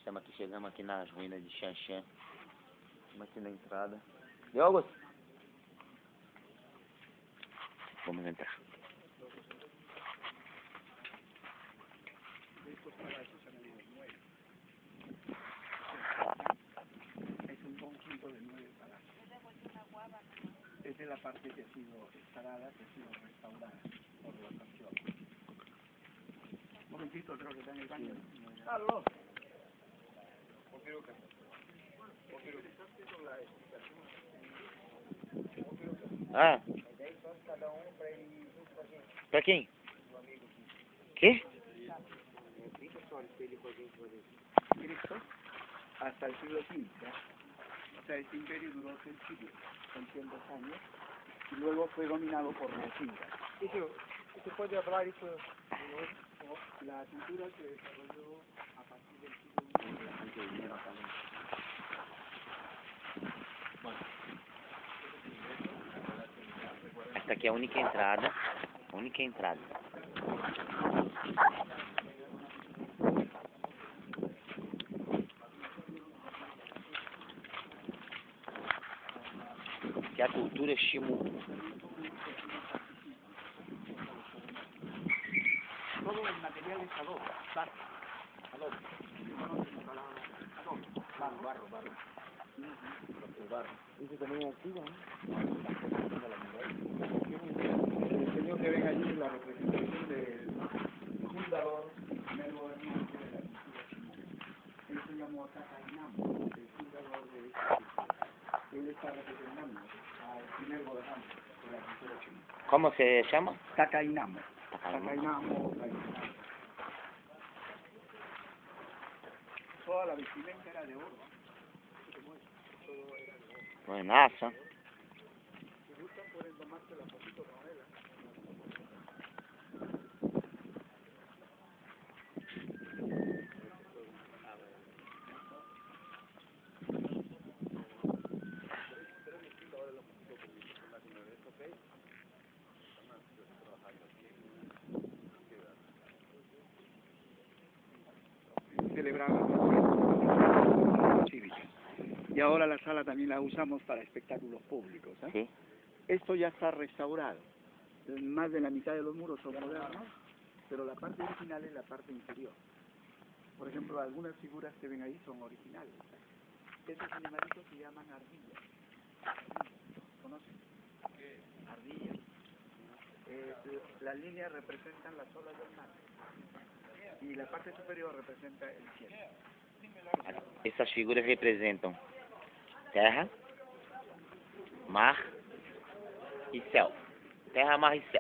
Estamos aqui, chegamos aqui nas ruínas de Xanxã. Estamos aqui na entrada. Deu, Augusto? Vamos entrar. Es un conjunto de 9 palacios. Esta es la parte que ha sido instalada, que ha sido restaurada por la canción. Un momentito, creo que está en el baño. ¡Carlos! Ah. Pra quem? Quê? Cristo hasta el siglo XV. O sea, este imperio duró 6 siglos, 600 años, y luego fue dominado por los incas. ¿Se puede hablar eso? La cultura se desarrolló a partir del siglo I. Esta aqui é a única entrada. Única entrada. Que é a cultura Ximu. Todo el material es adobe, barro. Isso também é antigo, né? El señor que ven allí la representación del fundador, el primer gobernante de la cultura chimú. Él se llamó Takainamo, el fundador de esta cultura. Él está representando al primer gobernante de la cultura chimú. Como se chama? Takainamo. Takainamo. Toda la vestimenta era de oro. Buenaça. Si gustan pueden tomarse la fotito con él. Celebramos cívicas. Y ahora la sala también la usamos para espectáculos públicos. ¿Eh? Sí. Esto ya está restaurado. Más de la mitad de los muros son modernos, pero la parte original es la parte inferior. Por ejemplo, algunas figuras que ven ahí son originales. Estos animalitos se llaman ardillas. ¿Conocen? Ardillas. Las líneas representan las olas del mar. Y la parte superior representa el cielo. Essas figuras representam terra, mar e céu. Terra, mar e céu.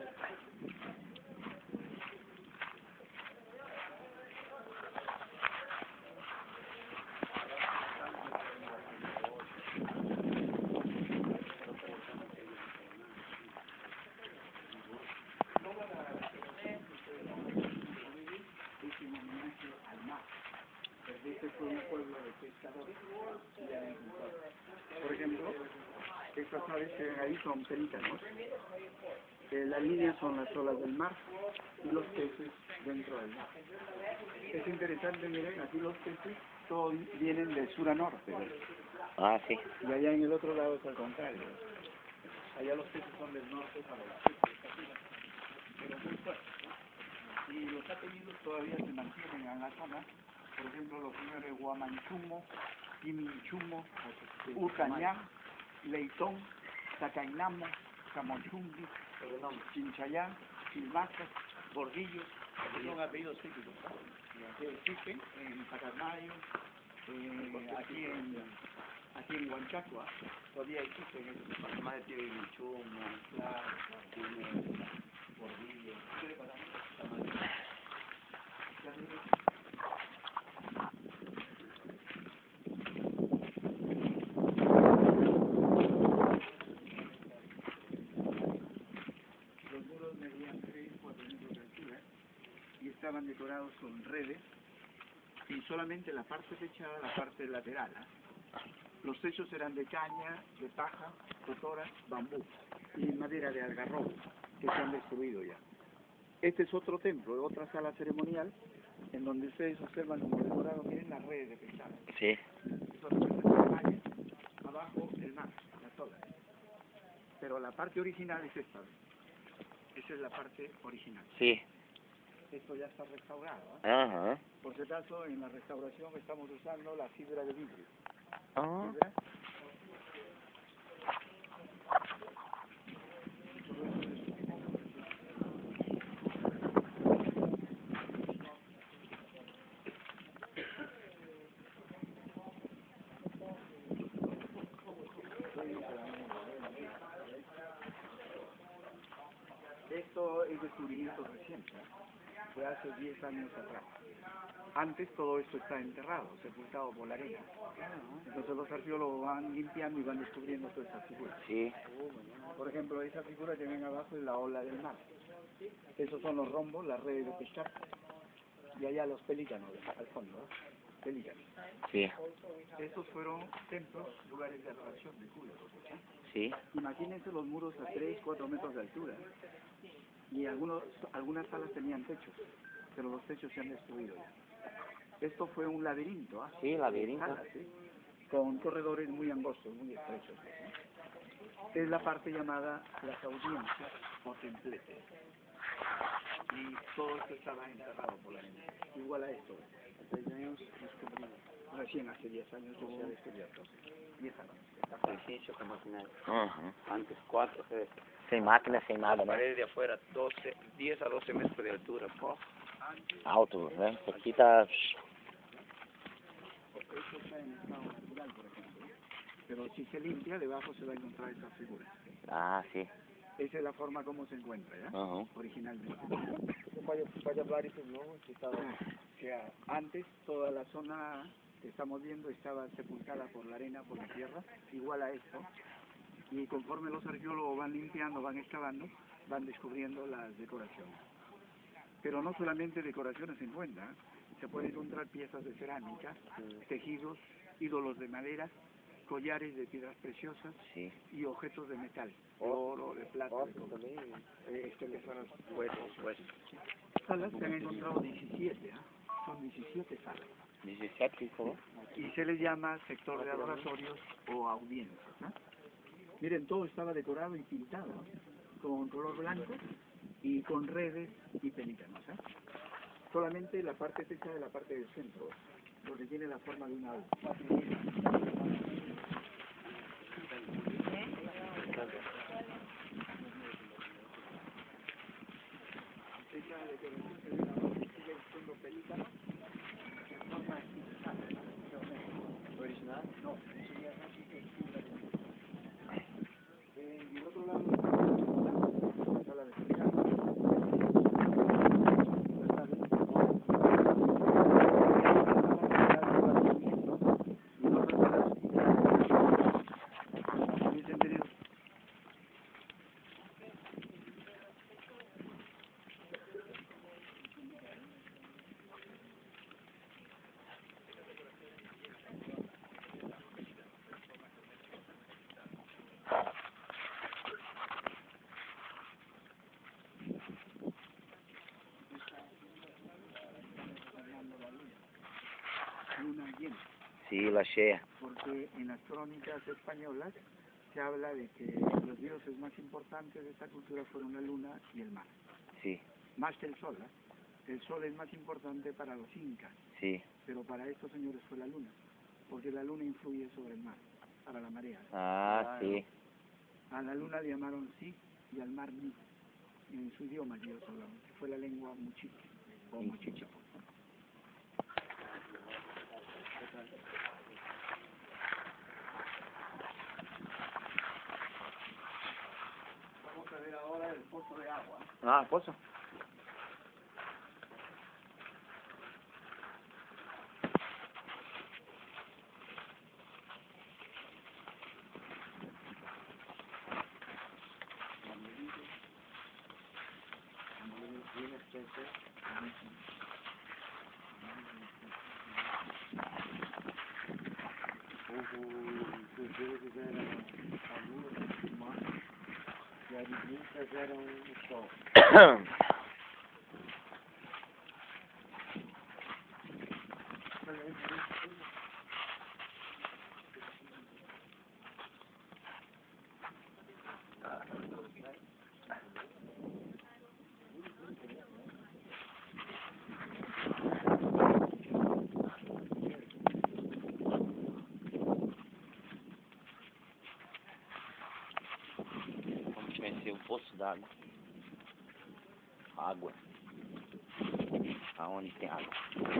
Este fue un pueblo de pescadores y agricultores. Por ejemplo, estas aves que ven ahí son pelícanos. Las líneas son las olas del mar y los peces dentro del mar. Es interesante, miren, aquí los peces todos vienen de sur a norte. ¿Ves? Ah, sí. Y allá en el otro lado es al contrario. Allá los peces son del norte para el sur, pero muy fuertes, ¿no? Y los apellidos todavía se mantienen en la zona. Por ejemplo, los señores Guamanchumo, Quiminchumo, Ucañán, Leitón, Takainamo, Camochumbi, Chinchayán, Silvacas, Bordillos, que son apellidos típicos, ¿no? Que existen en Pacamayo, aquí en Huanchacua, todavía existen esos Pacamayo tiene Michumo, tiene Bordillos, estaban decorados con redes y solamente la parte techada, la parte lateral. Los techos eran de caña, de paja, totora, bambú y madera de algarrobo que se han destruido ya. Este es otro templo, otra sala ceremonial en donde ustedes observan como decorado, miren las redes. Sí. Eso representa el valle, abajo el mar, las olas. Pero la parte original es esta. Esa es la parte original. Sí. Esto ya está restaurado, ¿eh? Ajá. Por si acaso, en la restauración estamos usando la fibra de vidrio. Ah. ¿Fibra? Esto es descubrimiento reciente, fue hace 10 años atrás. Antes todo esto está enterrado, sepultado por la arena. Entonces los arqueólogos van limpiando y van descubriendo todas estas figuras. Sí. Por ejemplo, esa figura que ven abajo es la ola del mar. Esos son los rombos, las redes de pescar. Y allá los pelícanos, al fondo, ¿eh? Pelícanos. Sí. Estos fueron templos, lugares de adoración, de culto. ¿Sí? Sí. Imagínense los muros a 3, 4 metros de altura. Y algunas salas tenían techos, pero los techos se han destruido ya. Esto fue un laberinto, ¿ah? Sí, laberinto. Salas, ¿sí? Con corredores muy angostos, muy estrechos. ¿Sí? Es la parte llamada las audiencias o templetes. Y todo esto estaba enterrado por la gente. Igual a esto. Hace 10 años descubrimos. Recién hace 10 años se ha descubierto. 10 años. Ejercicio con máquinas. Ajá. Antes 4 veces. Sin máquina, sin nada, La ¿no? pared de afuera 10 a 12 metros de altura. Alto, ¿eh? Aquí está... Esto está en estado natural, por ejemplo. Pero si se limpia, debajo se va a encontrar esta figura. Ah, sí. Esa es la forma como se encuentra, ¿ya? Ajá. Originalmente. Vaya hablar eso, ¿no? O sea, antes toda la zona que estamos viendo estaba sepultada por la arena, por la tierra, igual a esto. Y conforme los arqueólogos van limpiando, van excavando, van descubriendo las decoraciones. Pero no solamente decoraciones se encuentran, se pueden encontrar piezas de cerámica, tejidos, ídolos de madera, collares de piedras preciosas Sí. y objetos de metal, de oro, de plata, de cobre. Huesos. Salas se han encontrado 17, ¿eh? Son 17 salas. 17, hijo. Y se les llama sector de adoratorios o audiencias, ¿no? Miren, todo estaba decorado y pintado con color blanco y con redes y pelícanos, ¿eh? Solamente la parte techa de la parte del centro, porque tiene la forma de una alma. Techa de decoración se ve ahora, sigue siendo pelícanos en forma de Original. no, eso ya casi que es fibra de y el otro lado la sala de pescar. Luna llena, Sí, la chea. porque en las crónicas españolas se habla de que los dioses más importantes de esta cultura fueron la luna y el mar, Sí. más que el sol, ¿eh? El sol es más importante para los incas, Sí. pero para estos señores fue la luna, porque la luna influye sobre el mar, para la marea. Ah, sí. A la luna le llamaron sí y al mar ni, en su idioma que ellos hablaban, que fue la lengua muchiche o mochicha. Vamos a ver ahora el pozo de agua. Ah, pozo. poço d'água. Água. Aonde tem água?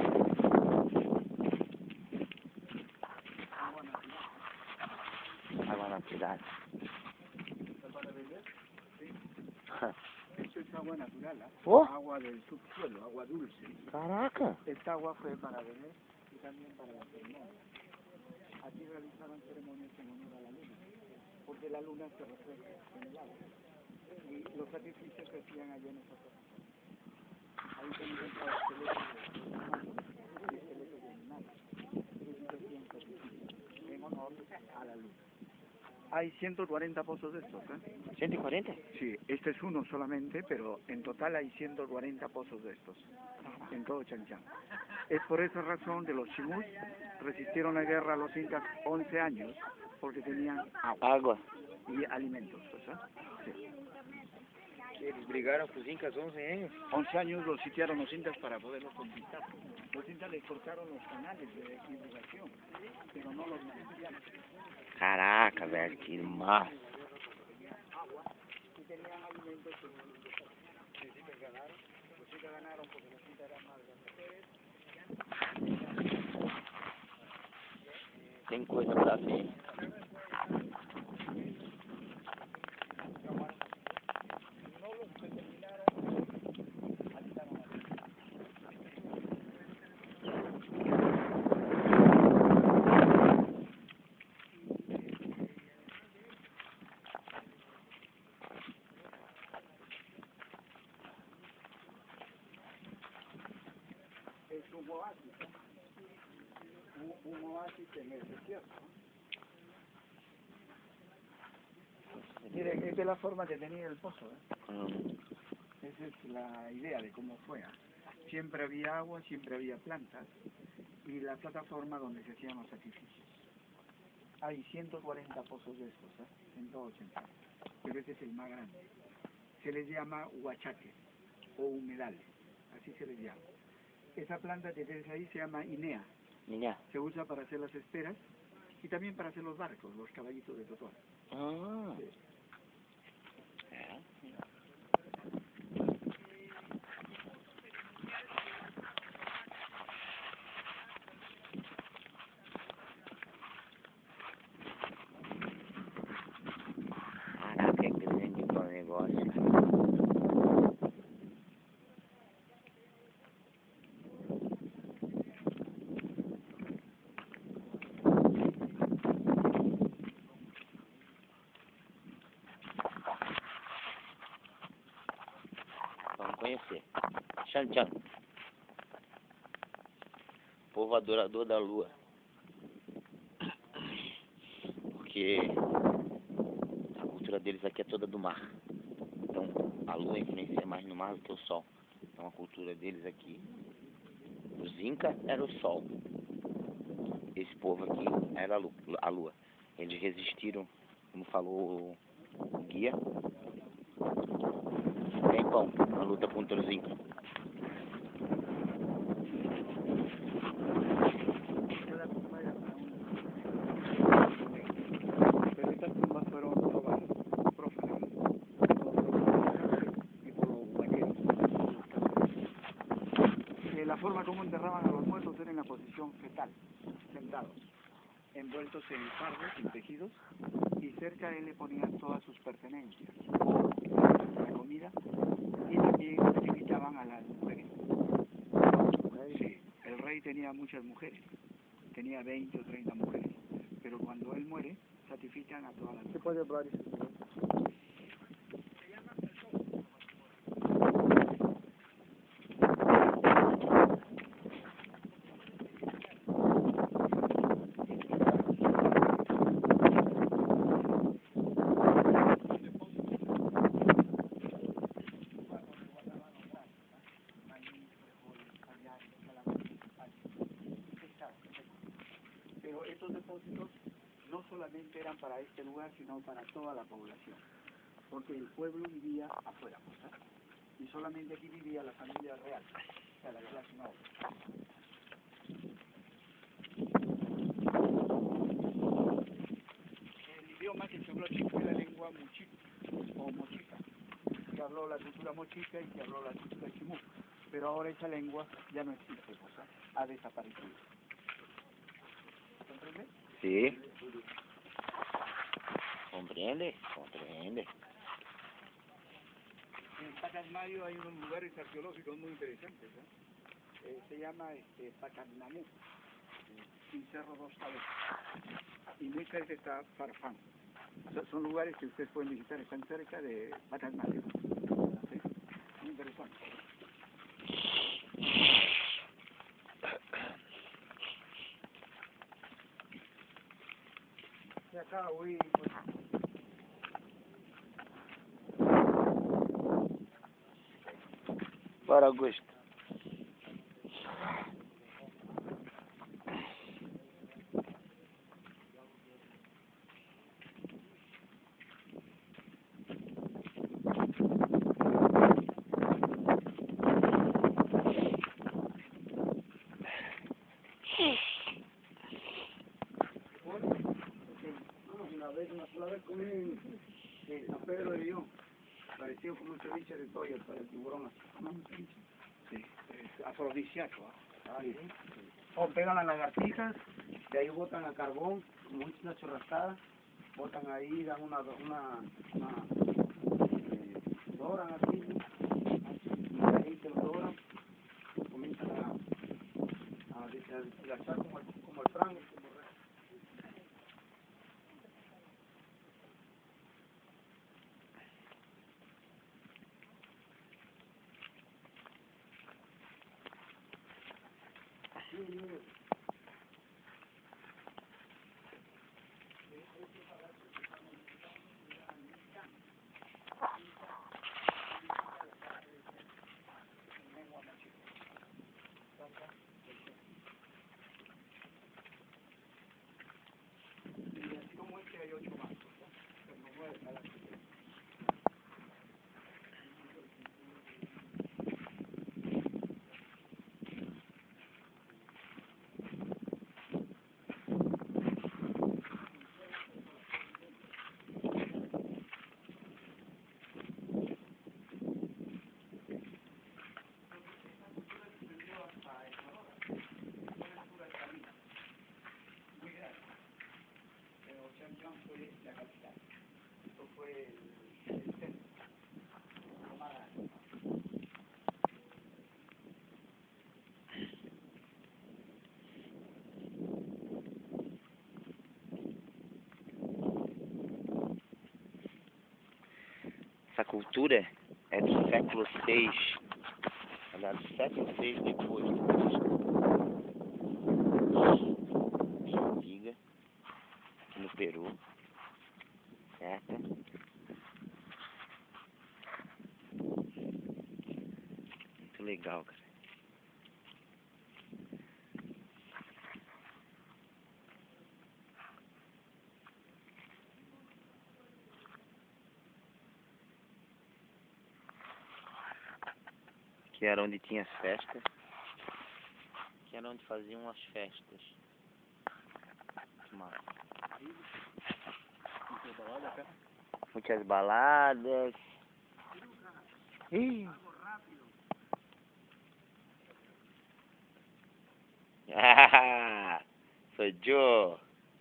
Água na cidade. ¿Para beber? Sí. Esto es agua natural, ¿eh? Oh. Agua del subsuelo, agua dulce. Caraca! Esta agua fue para beber y también para la ceremonia. Aquí realizaban ceremonias en honor a la luna, porque la luna se refleja en el agua. Y los sacrificios se hacían allá en esa zona. Ahí se encontraba esqueletos de humanos y esqueletos de animales. Y se hacían sacrificios en honor a la luna. Hay 140 pozos de estos, ¿eh? ¿140? Sí, este es uno solamente, pero en total hay 140 pozos de estos, en todo Chanchan. Es por esa razón que los chimus resistieron la guerra a los incas 11 años, porque tenían agua Água. y alimentos, pues, ¿eh? Sí. Eles brigaram com os incas 11 anos. 11 años los sitiaron los incas para poderlos conquistar. Los incas les cortaron los canales de irrigación, pero no los meridianos. Caraca, velho, que massa. Y tenían alimentos que los incas ganaron. Los incas ganaron porque los incas eran más grandes. Tem coisa pra ver. Es un oasis, ¿eh? Un oasis en el desierto. Miren, esta es la forma que tenía el pozo, ¿eh? Esa es la idea de cómo fue. Siempre había agua, siempre había plantas y la plataforma donde se hacían los sacrificios. Hay 140 pozos de estos, ¿eh? En todo Chancán, pero este es el más grande. Se les llama huachaque o humedales, así se les llama. Esa planta que ves ahí se llama inea. Minha. Se usa para hacer las esteras y también para hacer los barcos, los caballitos de Totón. Ah. Sí. É. Caraca, é grande o negócio. Vamos conhecer. Chan Chan. Povo adorador da lua. Porque a cultura deles aqui é toda do mar. Então a lua influencia mais no mar do que o sol. Então a cultura deles aqui. Os Incas era o sol. Esse povo aqui era a lua. Eles resistiram, como falou o guia, tempão na luta contra os Incas. Pero estas tumbas fueron todas prófanas y por los huaqueros. La forma como enterraban a los muertos era en la posición fetal, sentados, envueltos en fardos, en tejidos, y cerca de él le ponían todas sus pertenencias, la comida, y también sacrificaban a las mujeres. Sí, el rey tenía muchas mujeres, tenía 20 o 30 mujeres, pero cuando él muere, sacrifican a todas las mujeres. Você pode falar isso? Pero estos depósitos no solamente eran para este lugar, sino para toda la población, porque el pueblo vivía afuera, ¿eh? Y solamente aquí vivía la familia real, o sea, la clase noble. El idioma que se habló aquí fue la lengua muchica o mochica. la cultura mochica y se habló la cultura chimú. Pero ahora esa lengua ya no existe, o sea, ha desaparecido. ¿Comprende? Sí. Comprende, comprende. En Pacasmayo hay unos lugares arqueológicos muy interesantes, ¿eh? Se llama Pacasnamú, y Cerro Dos Cabezas. Y muy cerca está Farfán. O sea, son lugares que ustedes pueden visitar, están cerca de Pacasmayo. ¿Sí? Muy interesante. Y acá hoy, pues, Para Augusto. una sola vez comí en San Pedro de León, parecido como un ceviche de toyo para el tiburón así. ¿No? Sí, es afrodisíaco. Sí. O pegan las lagartijas, de ahí botan a carbón, como una chorrascada, botan ahí, dan una doran así, y de ahí que lo doran, comienzan a deshilachar como el frango. Essa cultura é do século VI. Aliás, do século VI depois de Cristo. Antiga, aqui no Peru. Certo? Muito legal, cara. Que era onde tinha as festas. Que era onde faziam as festas. Massa. Muitas baladas. Ih. Ah, soy yo.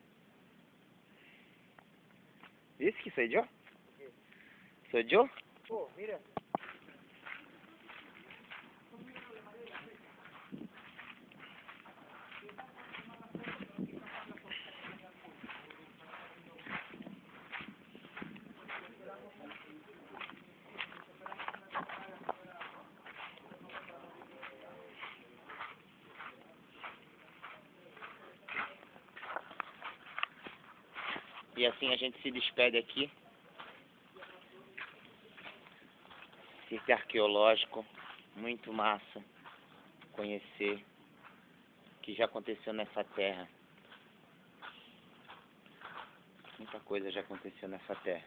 ¿Dices que soy yo? ¿Soy yo? Oh, mira. E assim a gente se despede aqui. Sítio arqueológico, muito massa conhecer o que já aconteceu nessa terra. Muita coisa já aconteceu nessa terra.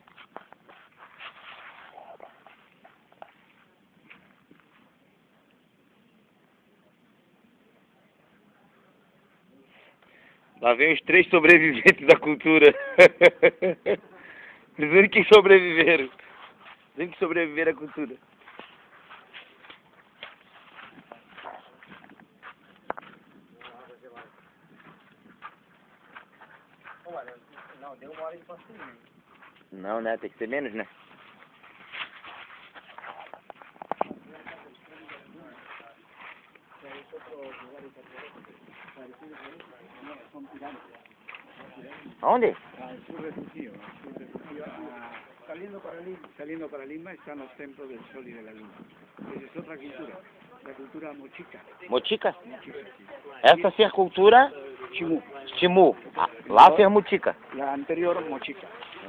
Lá vem os 3 sobreviventes da cultura. Os únicos que sobreviveram. Os únicos que sobreviveram à cultura. Não, deu uma hora de passeio. Não, né? Tem que ser menos, né? Son pirámides. Aonde? Al sur de Trujillo. Saliendo para Lima están los templos del Sol y de la Luna. Esa es otra cultura, la cultura mochica. Mochica? Mochica, sí. Essa sim é a cultura Chimú. Chimu. Ah, lá sim é Mochica. La anterior mochica.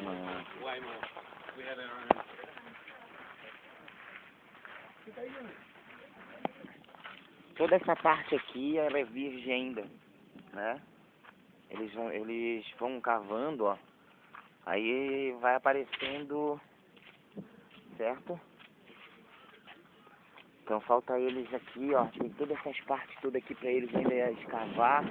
Toda essa parte aqui ela é virgem ainda, né? Eles vão cavando, ó. Aí vai aparecendo, certo? Então falta eles aqui, ó. Tem todas essas partes todas aqui pra eles ainda escavar.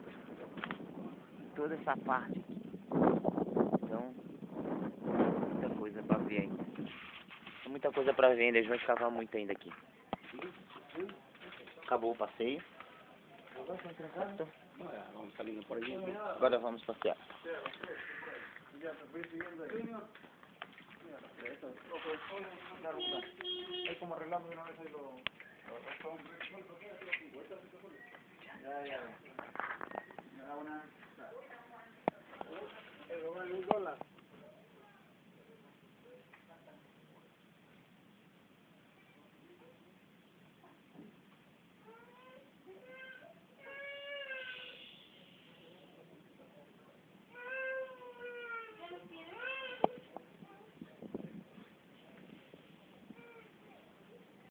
Toda essa parte aqui. Então, muita coisa pra ver ainda. Tem muita coisa pra ver ainda, eles vão escavar muito ainda aqui. Acabou o passeio. Vamos saliendo por allí. Agora vamos passear. Ahí como arreglamos una vez ahí lo... Ya. Me da una...